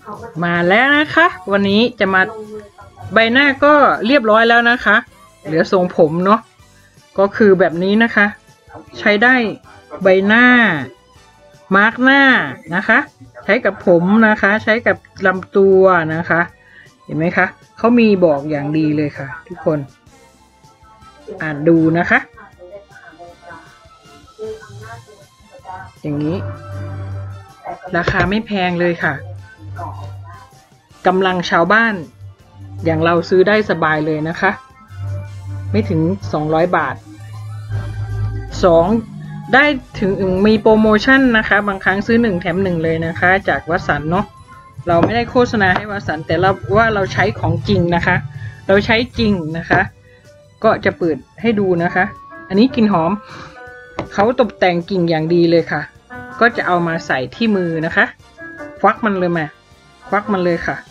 มาแล้วนะคะ วันนี้จะมาใบหน้าก็เรียบร้อยแล้วนะคะ เหลือทรงผมเนาะก็คือแบบนี้นะคะ ใช้ได้ใบหน้ามาร์กหน้านะคะใช้กับผมนะคะใช้กับลำตัวนะคะเห็นไหมคะเขามีบอกอย่างดีเลยค่ะทุกคนอ่านดูนะคะอย่างนี้ราคาไม่แพงเลยค่ะกำลังชาวบ้านอย่างเราซื้อได้สบายเลยนะคะไม่ถึง200 บาท2ได้ถึงมีโปรโมชั่นนะคะบางครั้งซื้อ1แถม1เลยนะคะจากวัสันเนาะเราไม่ได้โฆษณาให้วัสันแต่เราใช้ของจริงนะคะเราใช้จริงนะคะก็จะเปิดให้ดูนะคะอันนี้กลิ่นหอมเขาตกแต่งกิ่งอย่างดีเลยค่ะก็จะเอามาใส่ที่มือนะคะควักมันเลยควักมันเลยค่ะ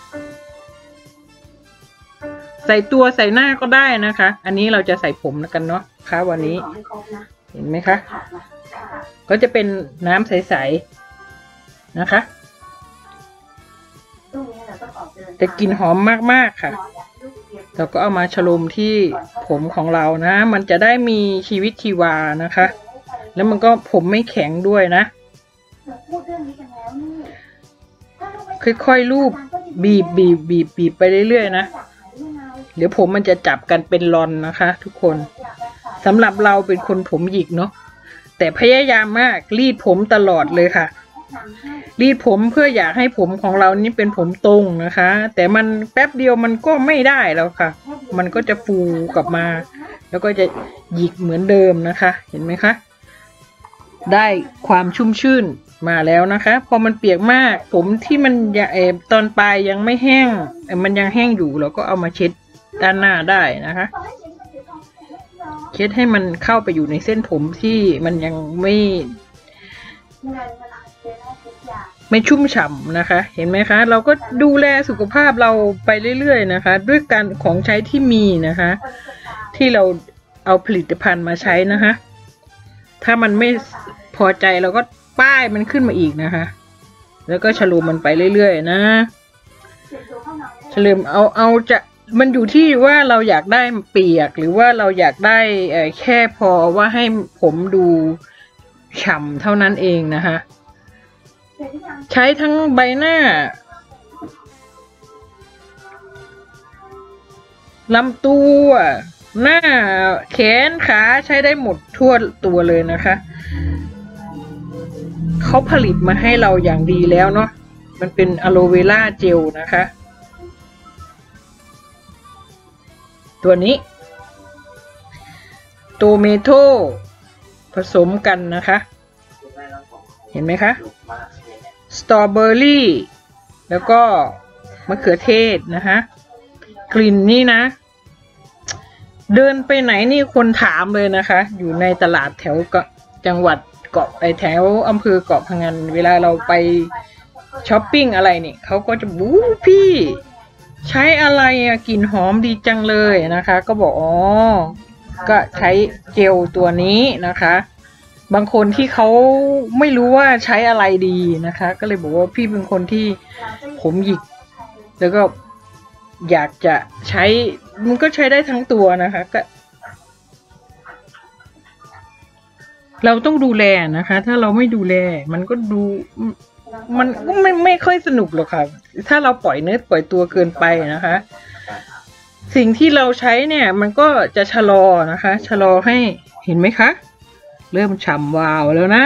ใส่ตัวใส่หน้าก็ได้นะคะอันนี้เราจะใส่ผมแล้วกันเนาะค่ะวันนี้เห็นไหมคะก็จะเป็นน้ำใสๆนะคะแต่กลิ่นหอมมากๆค่ะเราก็เอามาฉโลมที่ผมของเรานะมันจะได้มีชีวิตชีวานะคะแล้วมันก็ผมไม่แข็งด้วยนะค่อยๆลูบบีบไปเรื่อยๆนะเดี๋ยวผมมันจะจับกันเป็นลอนนะคะทุกคนสำหรับเราเป็นคนผมหยิกเนาะแต่พยายามมากรีดผมตลอดเลยค่ะรีดผมเพื่ออยากให้ผมของเรานี่เป็นผมตรงนะคะแต่มันแป๊บเดียวมันก็ไม่ได้แล้วค่ะมันก็จะฟูกลับมาแล้วก็จะหยิกเหมือนเดิมนะคะเห็นไหมคะได้ความชุ่มชื่นมาแล้วนะคะพอมันเปียกมากผมที่มันตอนปลายยังไม่แห้งมันยังแห้งอยู่เราก็เอามาเช็ดด้านหน้าได้นะคะเช็ดให้มันเข้าไปอยู่ในเส้นผมที่มันยังไม่ชุ่มฉ่ำนะคะเห็นไหมคะเราก็ดูแลสุขภาพเราไปเรื่อยๆนะคะด้วยการของใช้ที่มีนะคะที่เราเอาผลิตภัณฑ์มาใช้นะคะถ้ามันไม่พอใจเราก็ป้ายมันขึ้นมาอีกนะคะแล้วก็ฉโลมมันไปเรื่อยๆนะฉโลมเอาจะมันอยู่ที่ว่าเราอยากได้เปียกหรือว่าเราอยากได้แค่พอว่าให้ผมดูฉ่ำเท่านั้นเองนะคะใช้ทั้งใบหน้าลำตัวหน้าแขนขาใช้ได้หมดทั่วตัวเลยนะคะเขาผลิตมาให้เราอย่างดีแล้วเนาะมันเป็นอะโลเวราเจลนะคะตัวนี้โตเมโตผสมกันนะคะเห็นไหมคะสตรอเบอรี่แล้วก็มะเขือเทศนะคะกลิ่นนี่นะเดินไปไหนนี่คนถามเลยนะคะอยู่ในตลาดแถวจังหวัดเกาะแถวอำเภอเกาะพะงันเวลาเราไปช้อปปิ้งอะไรนี่เขาก็จะบู๊พี่ใช้อะไรอะกลิ่นหอมดีจังเลยนะคะก็บอกอ๋อก็ใช้เจลตัวนี้นะคะบางคนที่เขาไม่รู้ว่าใช้อะไรดีนะคะก็เลยบอกว่าพี่เป็นคนที่ผมหยิกแล้วก็อยากจะใช้มันก็ใช้ได้ทั้งตัวนะคะก็เราต้องดูแลนะคะถ้าเราไม่ดูแลมันก็ดูมันก็ไม่ค่อยสนุกหรอกค่ะถ้าเราปล่อยเนื้อปล่อยตัวเกินไปนะคะสิ่งที่เราใช้เนี่ยมันก็จะชะลอนะคะชะลอให้เห็นไหมคะเริ่มฉ่ำวาวแล้วนะ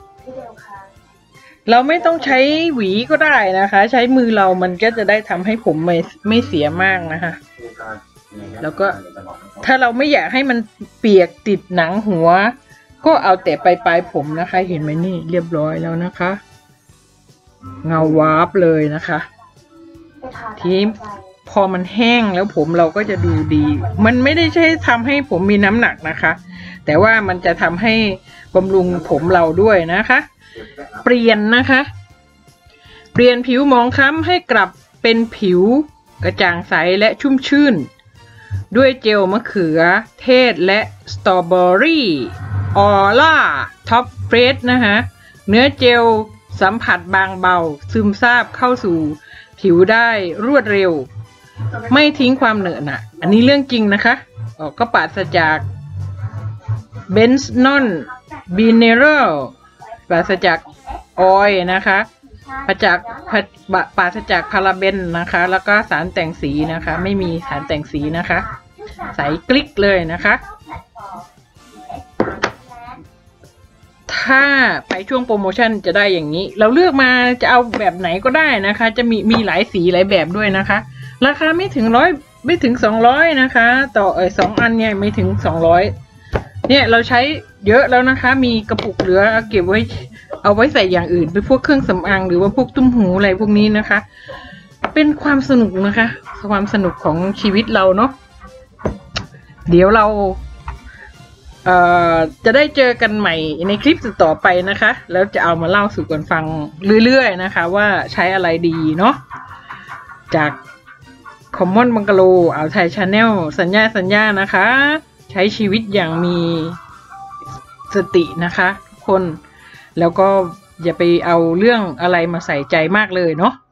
เราไม่ต้องใช้หวีก็ได้นะคะใช้มือเรามันก็จะได้ทำให้ผมไม่เสียมากนะคะแล้วก็ถ้าเราไม่อยากให้มันเปียกติดหนังหัวก็เอาแต่ปลายผมนะคะเห็นไหมนี่เรียบร้อยแล้วนะคะเงาวาบเลยนะคะทีพอมันแห้งแล้วผมเราก็จะดูดีมันไม่ได้ใช่ทำให้ผมมีน้ำหนักนะคะแต่ว่ามันจะทำให้บำรุงผมเราด้วยนะคะเปลี่ยนนะคะเปลี่ยนผิวหมองคล้ำให้กลับเป็นผิวกระจ่างใสและชุ่มชื่นด้วยเจลมะเขือเทศและสตรอเบอรี่ออร่าท็อปเฟรชนะคะเนื้อเจลสัมผัสบางเบาซึมซาบเข้าสู่ผิวได้รวดเร็วไม่ทิ้งความเหนอะหนะอันนี้เรื่องจริงนะคะก็ปราศจากเบนซ์นอนบีเนเรลปราศจากออยล์นะคะปราศจากพาราเบนนะคะแล้วก็สารแต่งสีนะคะไม่มีสารแต่งสีนะคะใสกลิกเลยนะคะถ้าไปช่วงโปรโมชั่นจะได้อย่างนี้เราเลือกมาจะเอาแบบไหนก็ได้นะคะจะมีหลายสีหลายแบบด้วยนะคะราคาไม่ถึง100ไม่ถึง200นะคะต่อ2อันเนี่ยไม่ถึง200เนี่ยเราใช้เยอะแล้วนะคะมีกระปุกเหลือเก็บไว้เอาไว้ใส่อย่างอื่นเป็นพวกเครื่องสำอางหรือว่าพวกตุ้มหูอะไรพวกนี้นะคะเป็นความสนุกนะคะความสนุกของชีวิตเราเนาะเดี๋ยวเราจะได้เจอกันใหม่ในคลิปต่อไปนะคะแล้วจะเอามาเล่าสู่กันฟังเรื่อยๆนะคะว่าใช้อะไรดีเนาะจากคอมมอนบังกะโลอ่าวไทยชาแนลสัญญานะคะใช้ชีวิตอย่างมีสตินะคะทุกคนแล้วก็อย่าไปเอาเรื่องอะไรมาใส่ใจมากเลยเนาะ